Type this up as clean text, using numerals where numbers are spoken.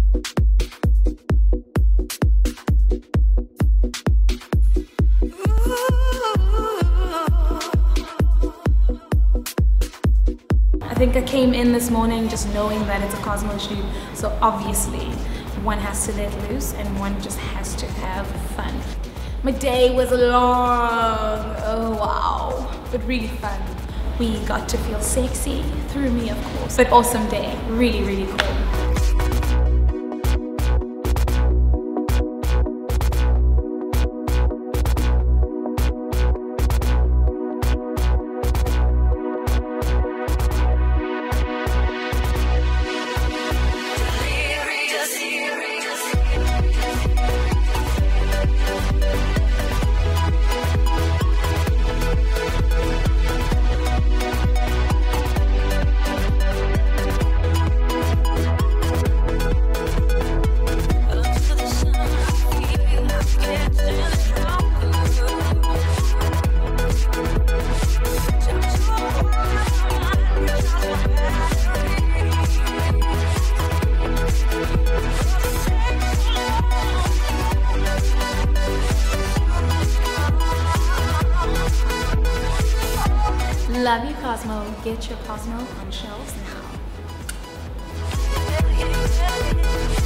I think I came in this morning just knowing that it's a Cosmo shoot, so obviously one has to let loose and one just has to have fun. My day was long, oh wow, but really fun. We got to feel sexy, through me of course, but awesome day, really, really cool. Love you, Cosmo. Get your Cosmo on shelves now.